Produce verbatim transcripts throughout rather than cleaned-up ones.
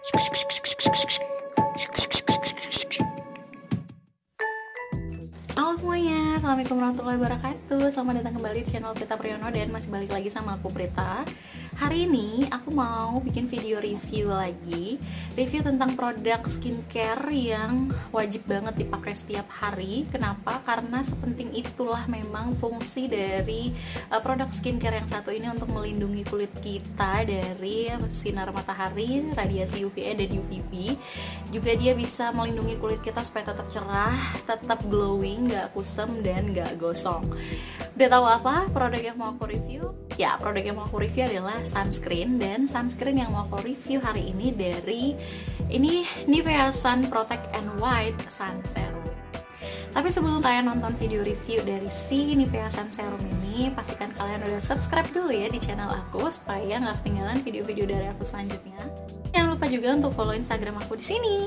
Halo semuanya, assalamualaikum warahmatullahi wabarakatuh. Selamat datang kembali di channel Prita Priyono dan masih balik lagi sama aku Prita. Hari ini aku mau bikin video review lagi, review tentang produk skincare yang wajib banget dipakai setiap hari. Kenapa? Karena sepenting itulah memang fungsi dari uh, produk skincare yang satu ini untuk melindungi kulit kita dari sinar matahari, radiasi U V A dan U V B. Juga dia bisa melindungi kulit kita supaya tetap cerah, tetap glowing, gak kusam dan gak gosong. Udah tahu apa produk yang mau aku review? Ya, produk yang mau aku review adalah sunscreen, dan sunscreen yang mau aku review hari ini dari ini Nivea Sun Protect and White Sun Serum. Tapi sebelum kalian nonton video review dari si Nivea Sun Serum ini, pastikan kalian udah subscribe dulu ya di channel aku supaya nggak ketinggalan video-video dari aku selanjutnya. Jangan lupa juga untuk follow Instagram aku di sini.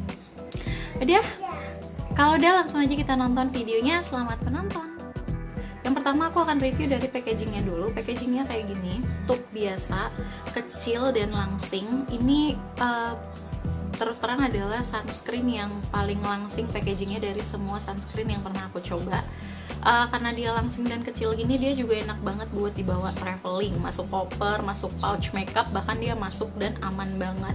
Udah, kalau udah langsung aja kita nonton videonya. Selamat menonton. Yang pertama aku akan review dari packagingnya dulu. Packagingnya kayak gini, tube biasa, kecil dan langsing. Ini uh, terus terang adalah sunscreen yang paling langsing packagingnya dari semua sunscreen yang pernah aku coba. Uh, karena dia langsing dan kecil gini, dia juga enak banget buat dibawa traveling, masuk koper, masuk pouch makeup, bahkan dia masuk dan aman banget.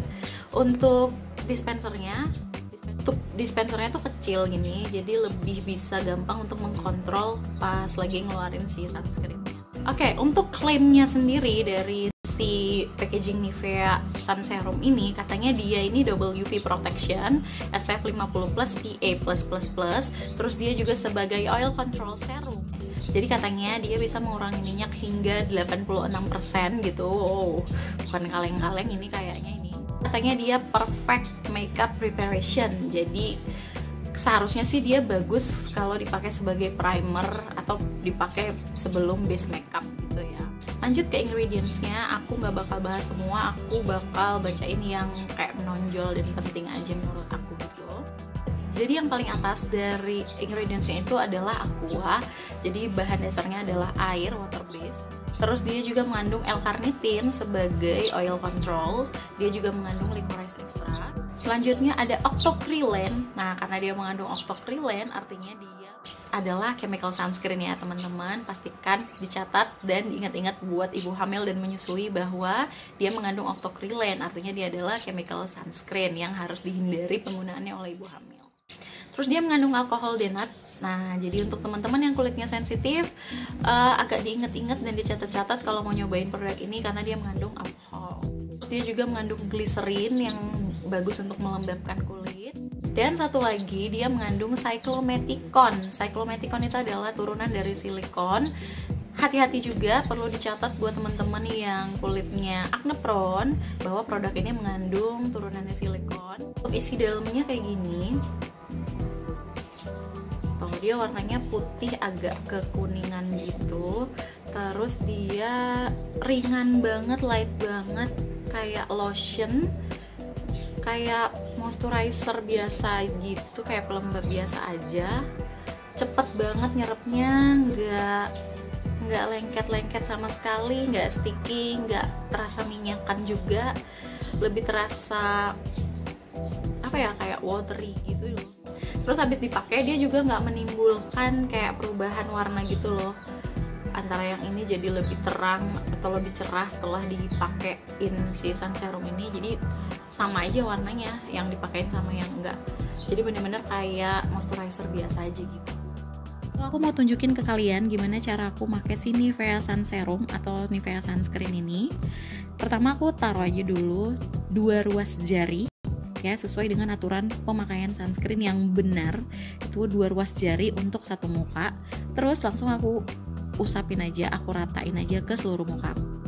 Untuk dispensernya, Tuh, dispensernya tuh kecil gini, jadi lebih bisa gampang untuk mengkontrol pas lagi ngeluarin si sunscreennya. Oke, okay, untuk klaimnya sendiri dari si packaging Nivea Sun Serum ini, katanya dia ini double U V protection, S P F lima puluh plus, P A plus plus plus, terus dia juga sebagai oil control serum. Jadi katanya dia bisa mengurangi minyak hingga delapan puluh enam persen gitu. Wow, bukan kaleng-kaleng ini kayaknya ini. Katanya dia perfect makeup preparation, jadi seharusnya sih dia bagus kalau dipakai sebagai primer atau dipakai sebelum base makeup gitu ya. Lanjut ke ingredientsnya, aku nggak bakal bahas semua, aku bakal bacain yang kayak menonjol dan penting aja menurut aku gitu. Jadi yang paling atas dari ingredientsnya itu adalah aqua, jadi bahan dasarnya adalah air, water based. Terus dia juga mengandung L-carnitin sebagai oil control. Dia juga mengandung licorice extract. Selanjutnya ada octocrylene. Nah, karena dia mengandung octocrylene, artinya dia adalah chemical sunscreen ya teman-teman. Pastikan dicatat dan diingat-ingat buat ibu hamil dan menyusui bahwa dia mengandung octocrylene. Artinya dia adalah chemical sunscreen yang harus dihindari penggunaannya oleh ibu hamil. Terus dia mengandung alkohol denat. Nah, jadi untuk teman-teman yang kulitnya sensitif, uh, agak diinget-inget dan dicatat-catat kalau mau nyobain produk ini karena dia mengandung alkohol. Terus dia juga mengandung glycerin yang bagus untuk melembabkan kulit. Dan satu lagi, dia mengandung cyclometicon. Cyclometicon itu adalah turunan dari silikon. Hati-hati juga, perlu dicatat buat teman-teman yang kulitnya acne prone bahwa produk ini mengandung turunannya silikon. Untuk isi dalamnya kayak gini. Dia warnanya putih agak kekuningan gitu, terus dia ringan banget, light banget, kayak lotion, kayak moisturizer biasa gitu, kayak pelembab biasa aja. Cepet banget nyerapnya, nggak nggak lengket-lengket sama sekali, nggak sticky, nggak terasa minyakan juga, lebih terasa apa ya, kayak watery gitu loh. Terus habis dipakai dia juga nggak menimbulkan kayak perubahan warna gitu loh, antara yang ini jadi lebih terang atau lebih cerah setelah dipakein si sun serum ini. Jadi sama aja warnanya yang dipakein sama yang enggak, jadi bener-bener kayak moisturizer biasa aja gitu. Aku mau tunjukin ke kalian gimana cara aku pakai si Nivea Sun Serum atau Nivea Sunscreen ini. Pertama aku taruh aja dulu dua ruas jari ya, sesuai dengan aturan pemakaian sunscreen yang benar, itu dua ruas jari untuk satu muka. Terus langsung aku usapin aja, aku ratain aja ke seluruh muka.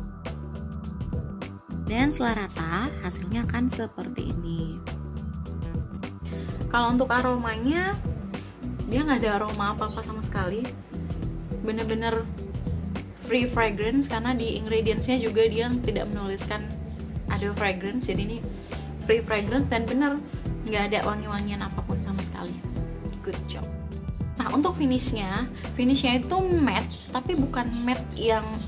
Dan setelah rata, hasilnya akan seperti ini. Kalau untuk aromanya, dia nggak ada aroma apa-apa sama sekali, bener-bener free fragrance, karena di ingredientsnya juga dia tidak menuliskan ada fragrance, jadi ini free fragrance dan bener nggak ada wangi-wangian apapun sama sekali. Good job. Nah, untuk finishnya, finishnya itu matte, tapi bukan matte yang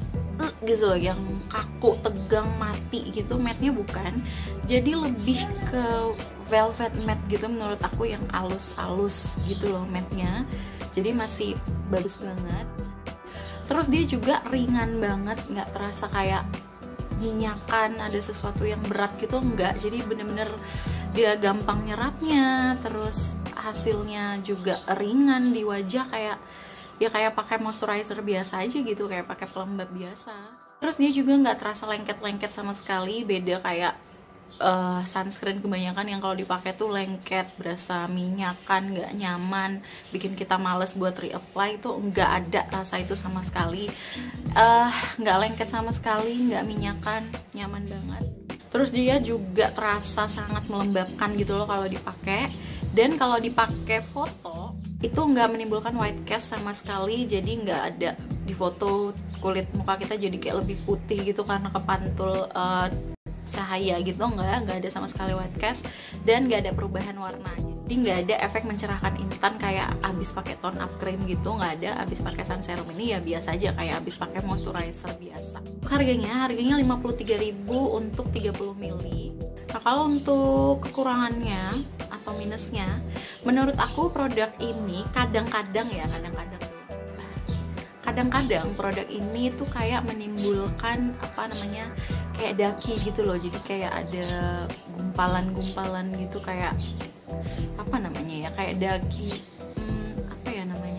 gitu loh, yang kaku, tegang, mati gitu, matte-nya bukan. Jadi lebih ke velvet matte gitu menurut aku, yang halus-halus gitu loh matte-nya. Jadi masih bagus banget. Terus dia juga ringan banget, nggak terasa kayak minyakan, ada sesuatu yang berat gitu, enggak. Jadi bener-bener dia gampang nyerapnya, terus hasilnya juga ringan di wajah, kayak ya kayak pakai moisturizer biasa aja gitu, kayak pakai pelembab biasa. Terus dia juga nggak terasa lengket-lengket sama sekali, beda kayak uh, sunscreen kebanyakan yang kalau dipakai tuh lengket, berasa minyakan, nggak nyaman, bikin kita males buat reapply. Itu nggak ada rasa itu sama sekali, uh, nggak lengket sama sekali, nggak minyakan, nyaman banget. Terus dia juga terasa sangat melembabkan gitu loh kalau dipakai. Dan kalau dipakai foto itu nggak menimbulkan white cast sama sekali, jadi nggak ada di foto kulit muka kita jadi kayak lebih putih gitu karena kepantul uh, cahaya gitu, nggak nggak ada sama sekali white cast, dan nggak ada perubahan warnanya. Jadi nggak ada efek mencerahkan instan kayak abis pakai tone up cream gitu, nggak ada. Abis pakai sun serum ini ya biasa aja kayak abis pakai moisturizer biasa. Harganya harganya lima puluh tiga ribu untuk tiga puluh mililiter. Nah, kalau untuk kekurangannya atau minusnya, menurut aku produk ini kadang-kadang ya, kadang-kadang kadang-kadang produk ini tuh kayak menimbulkan apa namanya, kayak daki gitu loh. Jadi kayak ada gumpalan-gumpalan gitu, kayak apa namanya ya, kayak daki, hmm, apa ya namanya,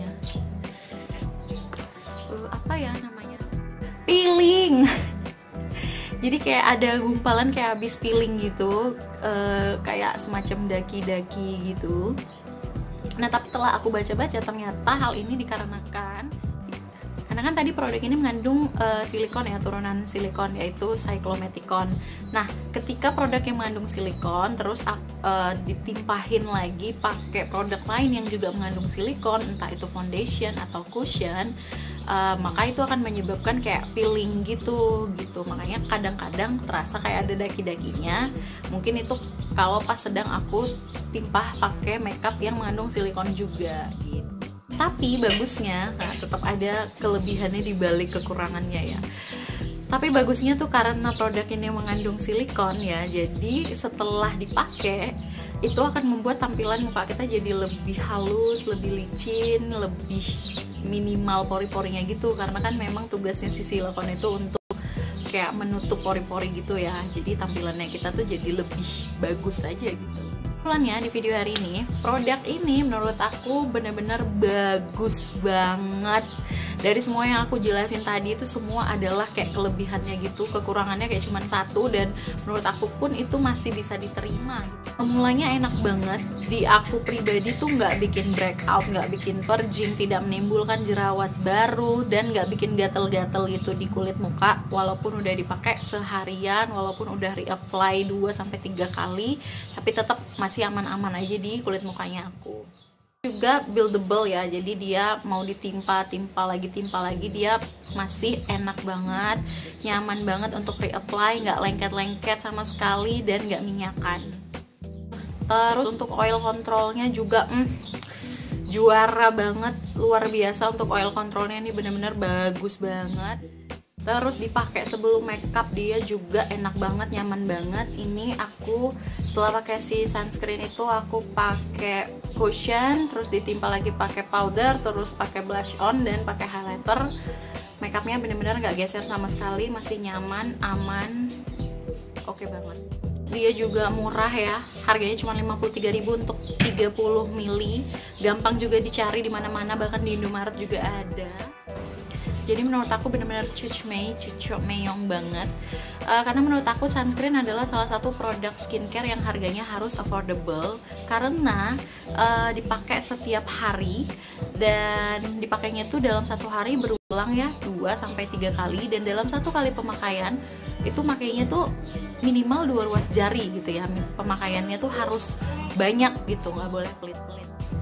uh, apa ya namanya, peeling. Jadi kayak ada gumpalan kayak habis peeling gitu, uh, kayak semacam daki-daki gitu. Nah, tapi setelah aku baca-baca ternyata hal ini dikarenakan karena kan tadi produk ini mengandung uh, silikon ya, turunan silikon, yaitu cyclometicon. Nah, ketika produk yang mengandung silikon terus uh, ditimpahin lagi pakai produk lain yang juga mengandung silikon, entah itu foundation atau cushion, uh, maka itu akan menyebabkan kayak peeling gitu gitu. Makanya kadang-kadang terasa kayak ada daki-dakinya. Mungkin itu kalau pas sedang aku timpah pakai makeup yang mengandung silikon juga gitu. Tapi bagusnya, nah, tetap ada kelebihannya di balik kekurangannya ya. Tapi bagusnya tuh karena produk ini mengandung silikon ya, jadi setelah dipakai itu akan membuat tampilan muka kita jadi lebih halus, lebih licin, lebih minimal pori-porinya gitu. Karena kan memang tugasnya si silikon itu untuk kayak menutup pori-pori gitu ya. Jadi tampilannya kita tuh jadi lebih bagus aja gitu. Kesimpulannya di video hari ini, produk ini menurut aku bener-bener bagus banget. Dari semua yang aku jelasin tadi itu semua adalah kayak kelebihannya gitu, kekurangannya kayak cuman satu, dan menurut aku pun itu masih bisa diterima gitu. Mulanya enak banget, di aku pribadi tuh nggak bikin breakout, nggak bikin purging, tidak menimbulkan jerawat baru, dan nggak bikin gatel-gatel gitu di kulit muka walaupun udah dipakai seharian, walaupun udah reapply dua sampai tiga kali, tapi tetap masih aman-aman aja di kulit mukanya aku. Juga buildable ya, jadi dia mau ditimpa-timpa lagi, timpa lagi, dia masih enak banget, nyaman banget untuk reapply, nggak lengket-lengket sama sekali, dan nggak minyakan. Terus untuk oil controlnya juga mm, juara banget, luar biasa. Untuk oil controlnya ini bener-bener bagus banget. Terus dipakai sebelum makeup dia juga enak banget, nyaman banget. Ini aku setelah pakai si sunscreen itu aku pakai cushion, terus ditimpa lagi pakai powder, terus pakai blush on dan pakai highlighter. Makeupnya bener-bener nggak geser sama sekali, masih nyaman, aman, oke okay banget. Dia juga murah ya, harganya cuma lima puluh tiga ribu untuk tiga puluh mililiter. Gampang juga dicari di mana-mana, bahkan di Indomaret juga ada. Jadi menurut aku benar-benar cucmei, cucmeyong banget. Uh, karena menurut aku sunscreen adalah salah satu produk skincare yang harganya harus affordable, karena uh, dipakai setiap hari, dan dipakainya itu dalam satu hari berulang ya, dua sampai tiga kali, dan dalam satu kali pemakaian itu makainya tuh minimal dua ruas jari gitu ya. Pemakaiannya tuh harus banyak gitu, nggak boleh pelit-pelit.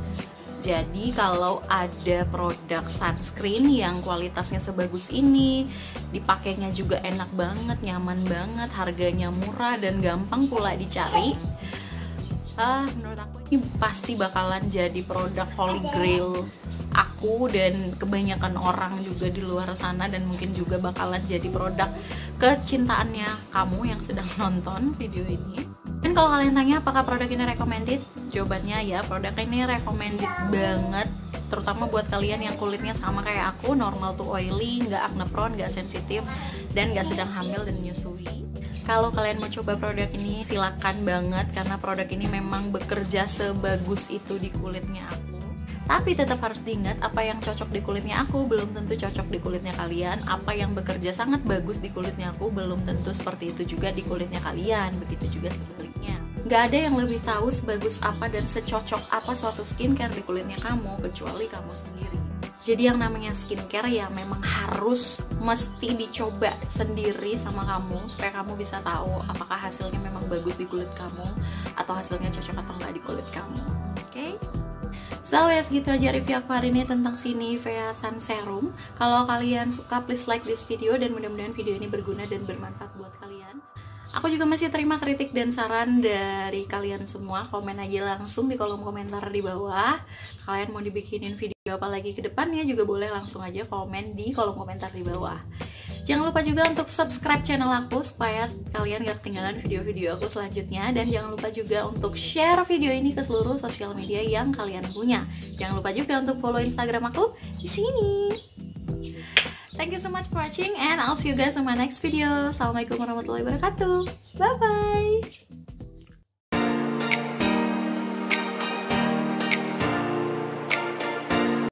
Jadi kalau ada produk sunscreen yang kualitasnya sebagus ini, dipakainya juga enak banget, nyaman banget, harganya murah dan gampang pula dicari, ah menurut aku ini pasti bakalan jadi produk holy grail aku dan kebanyakan orang juga di luar sana, dan mungkin juga bakalan jadi produk kecintaannya kamu yang sedang nonton video ini. Dan kalau kalian tanya apakah produk ini recommended, jawabannya ya, produk ini recommended banget, terutama buat kalian yang kulitnya sama kayak aku, normal to oily, nggak acne prone, nggak sensitif, dan nggak sedang hamil dan menyusui. Kalau kalian mau coba produk ini silakan banget, karena produk ini memang bekerja sebagus itu di kulitnya aku. Tapi tetap harus diingat, apa yang cocok di kulitnya aku belum tentu cocok di kulitnya kalian. Apa yang bekerja sangat bagus di kulitnya aku belum tentu seperti itu juga di kulitnya kalian. Begitu juga sebaliknya. Nggak ada yang lebih tahu sebagus apa dan secocok apa suatu skincare di kulitnya kamu kecuali kamu sendiri. Jadi yang namanya skincare ya memang harus mesti dicoba sendiri sama kamu, supaya kamu bisa tahu apakah hasilnya memang bagus di kulit kamu atau hasilnya cocok atau nggak di kulit kamu. Oke? Okay? So ya, segitu aja review aku hari ini tentang si Nivea Sun Serum. Kalau kalian suka, please like this video, dan mudah-mudahan video ini berguna dan bermanfaat buat kalian. Aku juga masih terima kritik dan saran dari kalian semua. Komen aja langsung di kolom komentar di bawah. Kalian mau dibikinin video apa lagi ke depannya juga boleh langsung aja komen di kolom komentar di bawah. Jangan lupa juga untuk subscribe channel aku supaya kalian gak ketinggalan video-video aku selanjutnya. Dan jangan lupa juga untuk share video ini ke seluruh sosial media yang kalian punya. Jangan lupa juga untuk follow Instagram aku di sini. Thank you so much for watching, and I'll see you guys in my next video. Assalamualaikum warahmatullahi wabarakatuh. Bye bye.